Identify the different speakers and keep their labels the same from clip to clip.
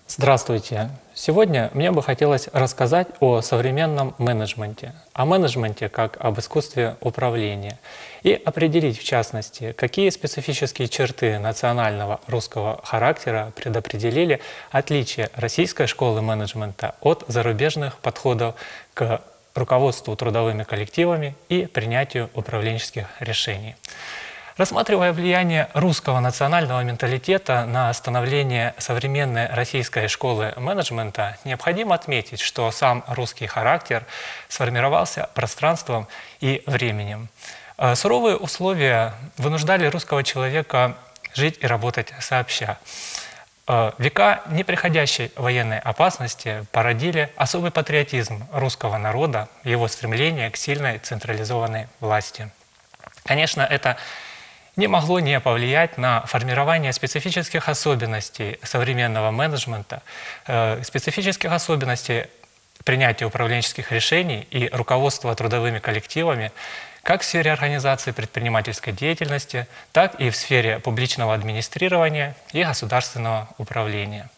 Speaker 1: Здравствуйте! Сегодня мне бы хотелось рассказать о современном менеджменте, о менеджменте как об искусстве управления и определить, в частности, какие специфические черты национального русского характера предопределили отличие российской школы менеджмента от зарубежных подходов к руководству трудовыми коллективами и принятию управленческих решений. Рассматривая влияние русского национального менталитета на становление современной российской школы менеджмента, необходимо отметить, что сам русский характер сформировался пространством и временем. Суровые условия вынуждали русского человека жить и работать сообща. Века неприходящей военной опасности породили особый патриотизм русского народа, его стремление к сильной централизованной власти. Конечно, это не могло не повлиять на формирование специфических особенностей современного менеджмента, специфических особенностей принятия управленческих решений и руководства трудовыми коллективами как в сфере организации предпринимательской деятельности, так и в сфере публичного администрирования и государственного управления.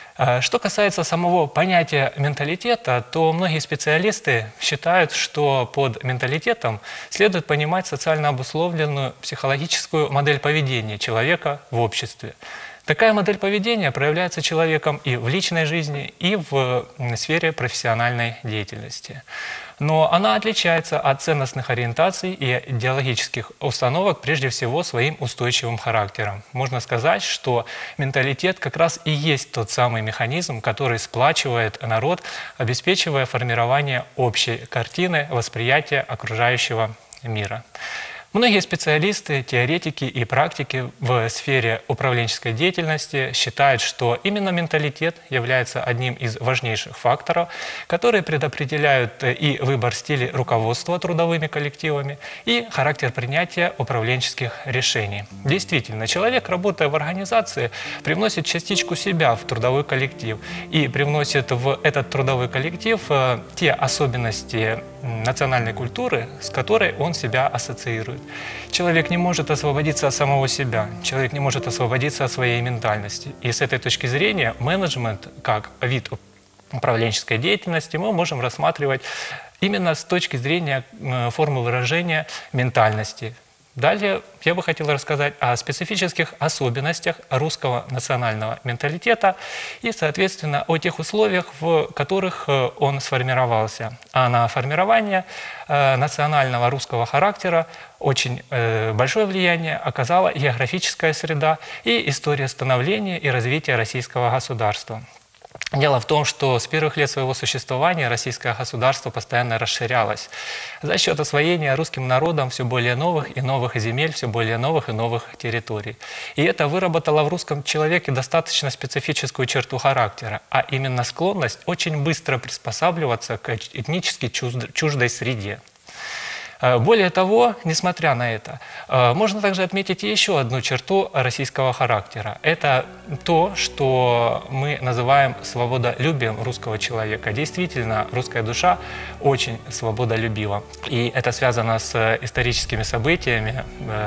Speaker 1: Что касается самого понятия менталитета, то многие специалисты считают, что под менталитетом следует понимать социально обусловленную психологическую модель поведения человека в обществе. Такая модель поведения проявляется человеком и в личной жизни, и в сфере профессиональной деятельности. Но она отличается от ценностных ориентаций и идеологических установок прежде всего своим устойчивым характером. Можно сказать, что менталитет как раз и есть тот самый механизм, который сплачивает народ, обеспечивая формирование общей картины восприятия окружающего мира. Многие специалисты, теоретики и практики в сфере управленческой деятельности считают, что именно менталитет является одним из важнейших факторов, которые предопределяют и выбор стиля руководства трудовыми коллективами, и характер принятия управленческих решений. Действительно, человек, работая в организации, привносит частичку себя в трудовой коллектив и привносит в этот трудовой коллектив те особенности национальной культуры, с которой он себя ассоциирует. Человек не может освободиться от самого себя, человек не может освободиться от своей ментальности. И с этой точки зрения менеджмент, как вид управленческой деятельности, мы можем рассматривать именно с точки зрения формы выражения ментальности. Далее я бы хотел рассказать о специфических особенностях русского национального менталитета и, соответственно, о тех условиях, в которых он сформировался. А на формирование национального русского характера очень большое влияние оказала географическая среда и история становления и развития российского государства. Дело в том, что с первых лет своего существования российское государство постоянно расширялось за счет освоения русским народом все более новых и новых земель, все более новых и новых территорий. И это выработало в русском человеке достаточно специфическую черту характера, а именно склонность очень быстро приспосабливаться к этнически чуждой среде. Более того, несмотря на это, можно также отметить и еще одну черту российского характера. Это то, что мы называем свободолюбием русского человека. Действительно, русская душа очень свободолюбива. И это связано с историческими событиями,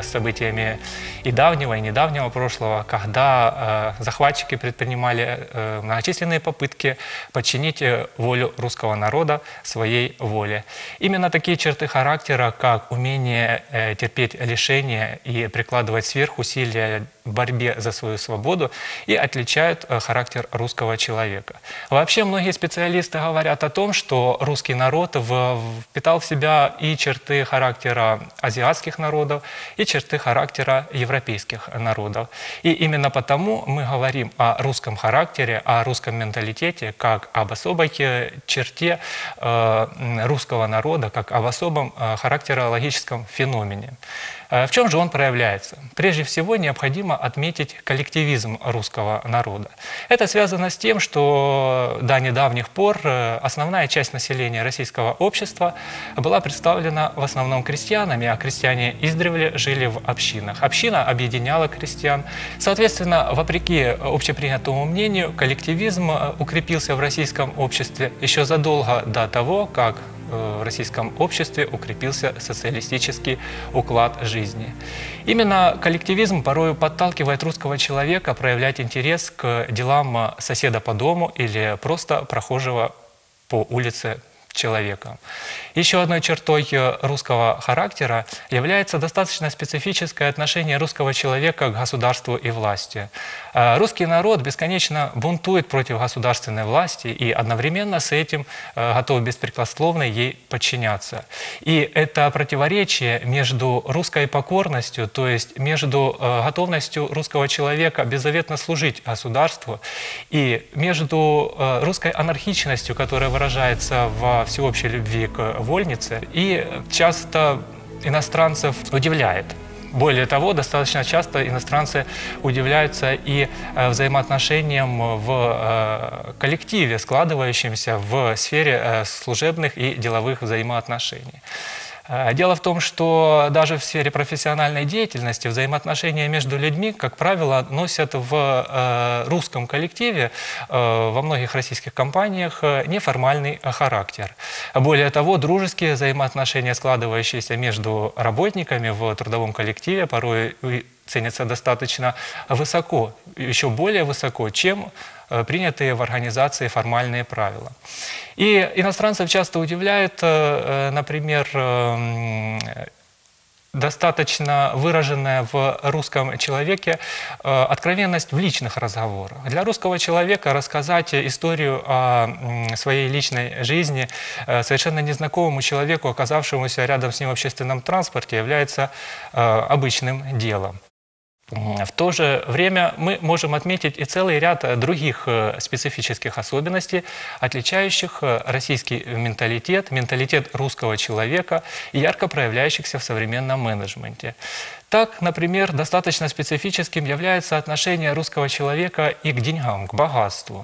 Speaker 1: и давнего, и недавнего прошлого, когда захватчики предпринимали многочисленные попытки подчинить волю русского народа своей воле. Именно такие черты характера, как умение терпеть лишения и прикладывать сверхусилия в борьбе за свою свободу, и отличают характер русского человека. Вообще, многие специалисты говорят о том, что русский народ впитал в себя и черты характера азиатских народов, и черты характера европейских народов. И именно потому мы говорим о русском характере, о русском менталитете, как об особой черте русского народа, как об особом характерологическом феномене. В чем же он проявляется? Прежде всего, необходимо отметить коллективизм русского народа. Это связано с тем, что до недавних пор основная часть населения российского общества была представлена в основном крестьянами, а крестьяне издревле жили в общинах. Община объединяла крестьян. Соответственно, вопреки общепринятому мнению, коллективизм укрепился в российском обществе еще задолго до того, как в российском обществе укрепился социалистический уклад жизни. Именно коллективизм порою подталкивает русского человека проявлять интерес к делам соседа по дому или просто прохожего по улице человека. Еще одной чертой русского характера является достаточно специфическое отношение русского человека к государству и власти. Русский народ бесконечно бунтует против государственной власти и одновременно с этим готов беспрекословно ей подчиняться. И это противоречие между русской покорностью, то есть между готовностью русского человека беззаветно служить государству, и между русской анархичностью, которая выражается во всеобщей любви к вольнице, и часто иностранцев удивляет. Более того, достаточно часто иностранцы удивляются и взаимоотношениям в коллективе, складывающимся в сфере служебных и деловых взаимоотношений. Дело в том, что даже в сфере профессиональной деятельности взаимоотношения между людьми, как правило, носят в русском коллективе, во многих российских компаниях, неформальный характер. Более того, дружеские взаимоотношения, складывающиеся между работниками в трудовом коллективе, порой ценятся достаточно высоко, еще более высоко, чем принятые в организации формальные правила. И иностранцев часто удивляет, например, достаточно выраженная в русском человеке откровенность в личных разговорах. Для русского человека рассказать историю о своей личной жизни совершенно незнакомому человеку, оказавшемуся рядом с ним в общественном транспорте, является обычным делом. В то же время мы можем отметить и целый ряд других специфических особенностей, отличающих российский менталитет, менталитет русского человека и ярко проявляющихся в современном менеджменте. Так, например, достаточно специфическим является отношение русского человека и к деньгам, к богатству.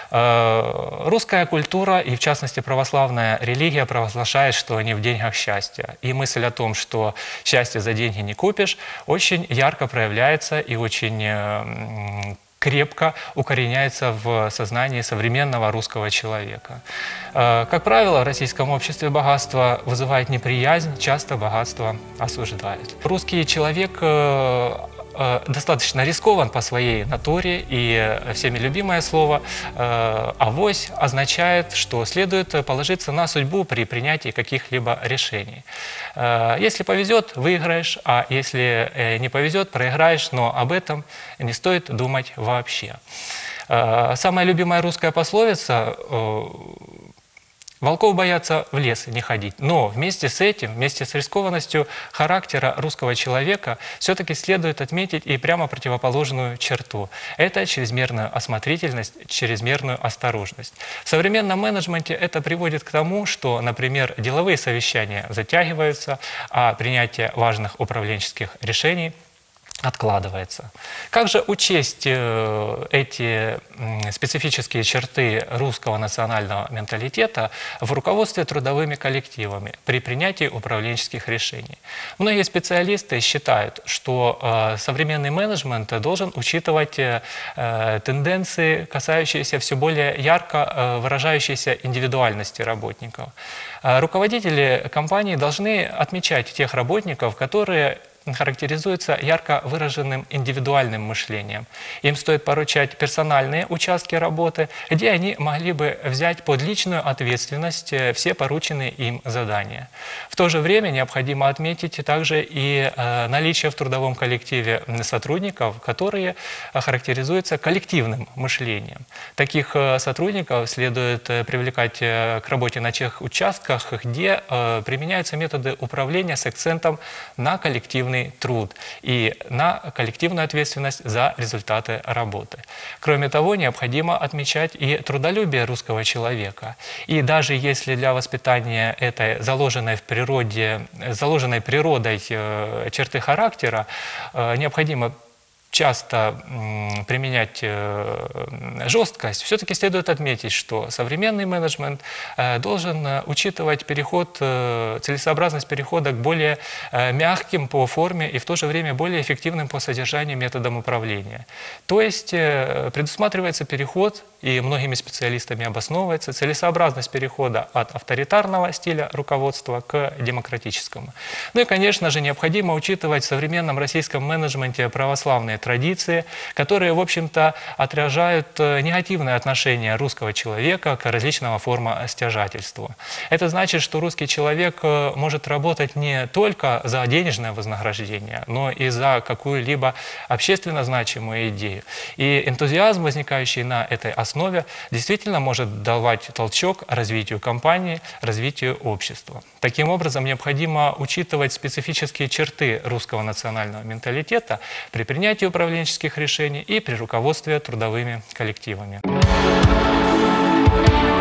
Speaker 1: Русская культура, и в частности православная религия, провозглашает, что не в деньгах счастье. И мысль о том, что счастье за деньги не купишь, очень ярко проявляется и очень крепко укореняется в сознании современного русского человека. Как правило, в российском обществе богатство вызывает неприязнь, часто богатство осуждает. Русский человек достаточно рискован по своей натуре, и всеми любимое слово «авось» означает, что следует положиться на судьбу при принятии каких-либо решений. Если повезет, выиграешь, а если не повезет, проиграешь, но об этом не стоит думать вообще. Самая любимая русская пословица «волков боятся в лес не ходить». Но вместе с этим, вместе с рискованностью характера русского человека, все-таки следует отметить и прямо противоположную черту. Это чрезмерную осмотрительность, чрезмерную осторожность. В современном менеджменте это приводит к тому, что, например, деловые совещания затягиваются, а принятие важных управленческих решений откладывается. Как же учесть эти специфические черты русского национального менталитета в руководстве трудовыми коллективами при принятии управленческих решений? Многие специалисты считают, что современный менеджмент должен учитывать тенденции, касающиеся все более ярко выражающейся индивидуальности работников. Руководители компании должны отмечать тех работников, которые характеризуются ярко выраженным индивидуальным мышлением. Им стоит поручать персональные участки работы, где они могли бы взять под личную ответственность все порученные им задания. В то же время необходимо отметить также и наличие в трудовом коллективе сотрудников, которые характеризуются коллективным мышлением. Таких сотрудников следует привлекать к работе на тех участках, где применяются методы управления с акцентом на коллективный труд и на коллективную ответственность за результаты работы. Кроме того, необходимо отмечать и трудолюбие русского человека. И даже если для воспитания этой заложенной природой черты характера необходимо часто применять жесткость, все-таки следует отметить, что современный менеджмент должен учитывать целесообразность перехода к более мягким по форме и в то же время более эффективным по содержанию методам управления. То есть предусматривается переход, и многими специалистами обосновывается целесообразность перехода от авторитарного стиля руководства к демократическому. Ну и, конечно же, необходимо учитывать в современном российском менеджменте православные традиции, которые, в общем-то, отражают негативное отношение русского человека к различного формам стяжательства. Это значит, что русский человек может работать не только за денежное вознаграждение, но и за какую-либо общественно значимую идею. И энтузиазм, возникающий на этой основе, действительно может давать толчок развитию компании, развитию общества. Таким образом, необходимо учитывать специфические черты русского национального менталитета при принятии управленческих решений и при руководстве трудовыми коллективами.